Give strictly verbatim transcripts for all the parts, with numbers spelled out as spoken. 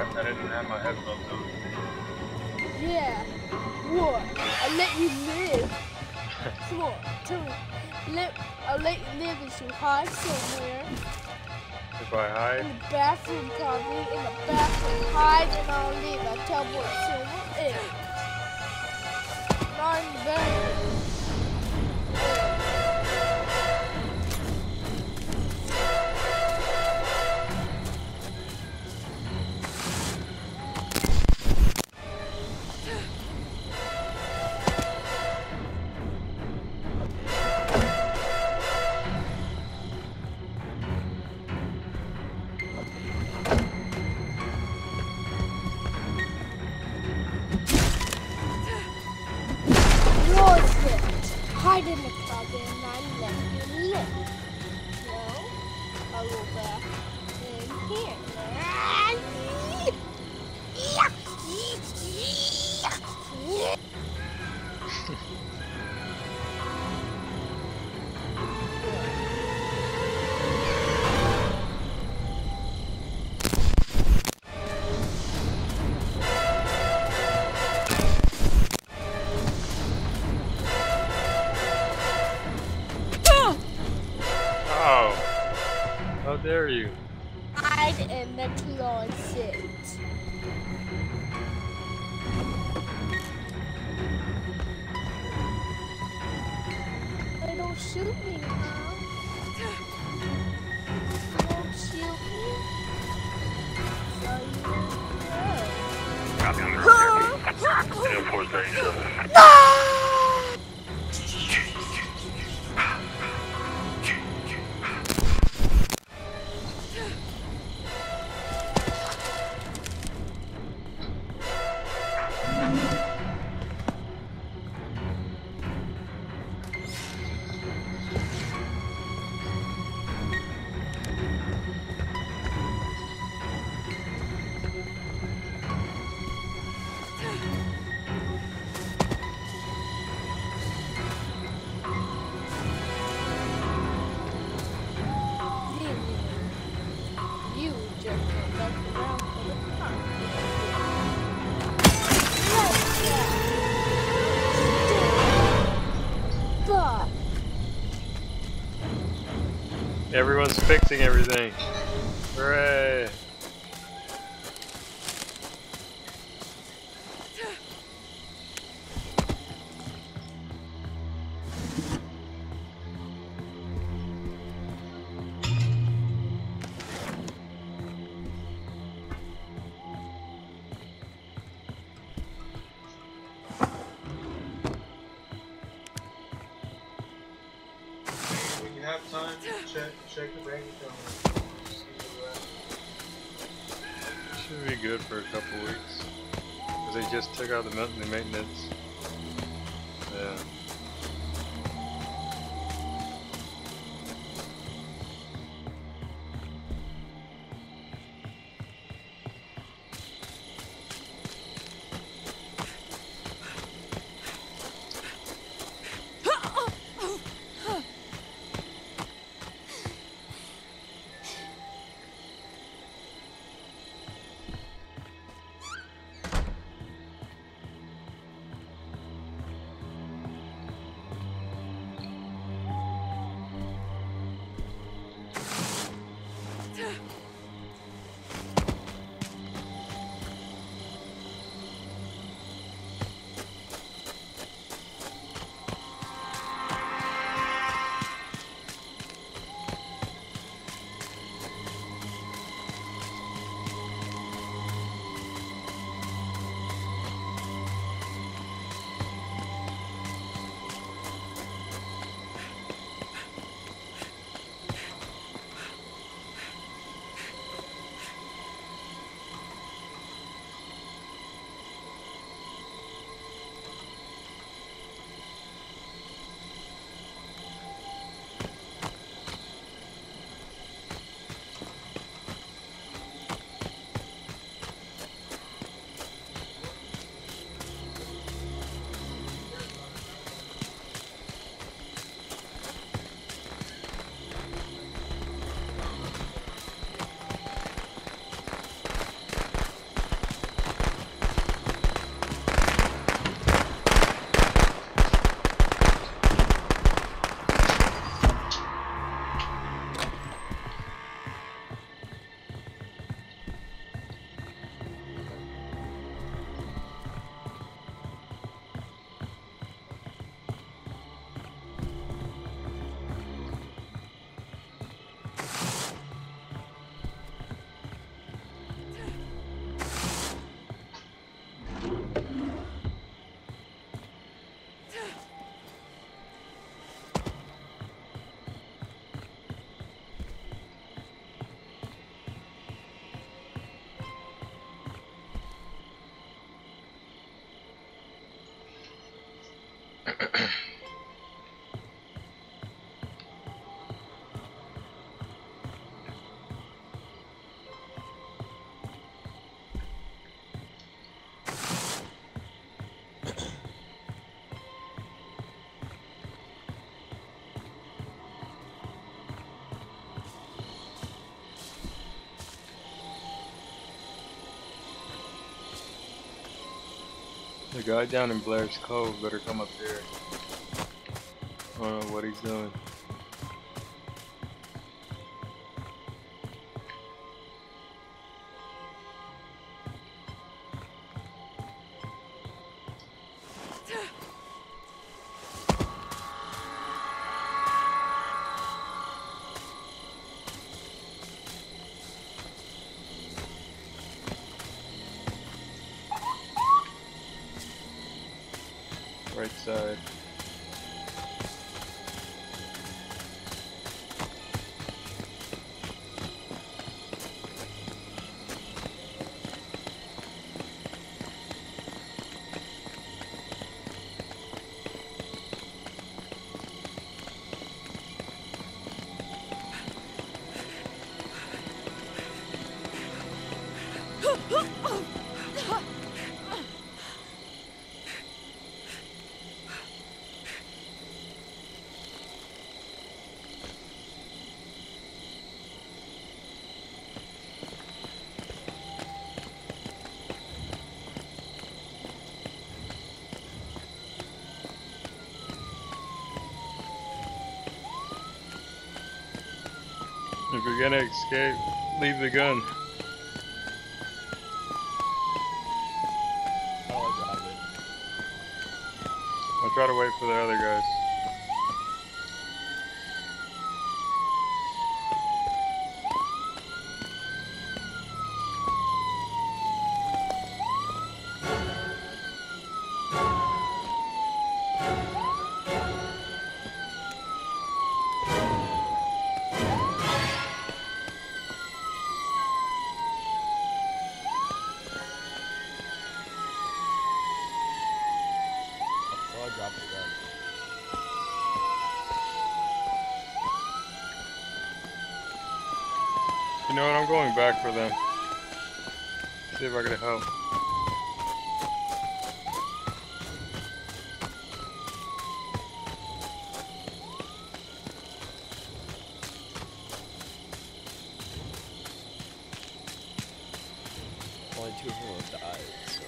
I didn't have my headphones on. Yeah. What? I'll let you live. Come on, tell me. Let, I'll let you live if you hide somewhere. If I hide? In the bathroom, probably. In the bathroom. Hide and I'll leave. I'll tell what silver is. Not in the bathroom. Hide in the closet and I let you live. No, I'll go back in here. How dare you? Hide in the closet. They don't shoot me now. They don't shoot me. So you know. No! Everyone's fixing everything. Hooray! When you have time, check check the bank account. Should be good for a couple weeks. Because they just took out the monthly maintenance. Yeah. The guy down in Blair's Cove better come up here. I don't know what he's doing. Right side. If you're gonna escape, leave the gun. I'll grab it. I'll try to wait for the other guys. I'll drop the gun. You know what? I'm going back for them. See if I can help. Only two of them have died, so.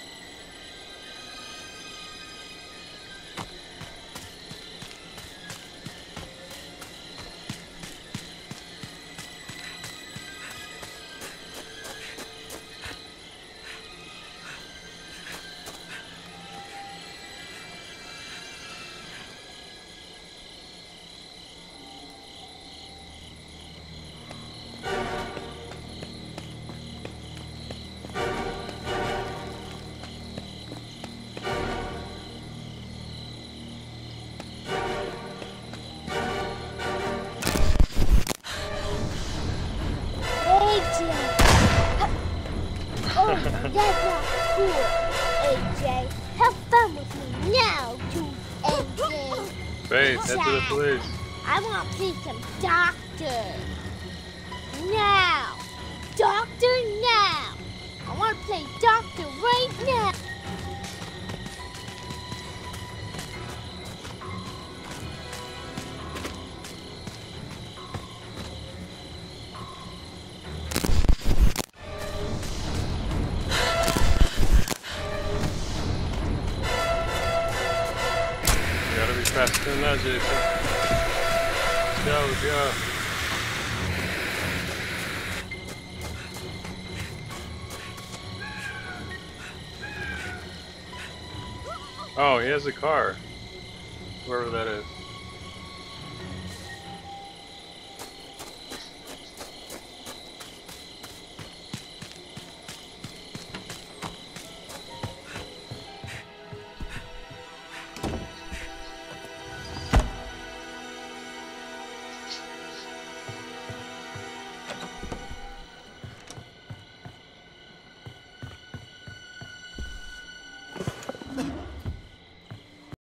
Oh, that's not cool, A J. Have fun with me now, you A J. Faith, head to the police. I want to see some doctor. Now. Doctor now. I want to play doctor right now. Faster than that, Jason. Let's go, let's go. Oh, he has a car. Whoever that is.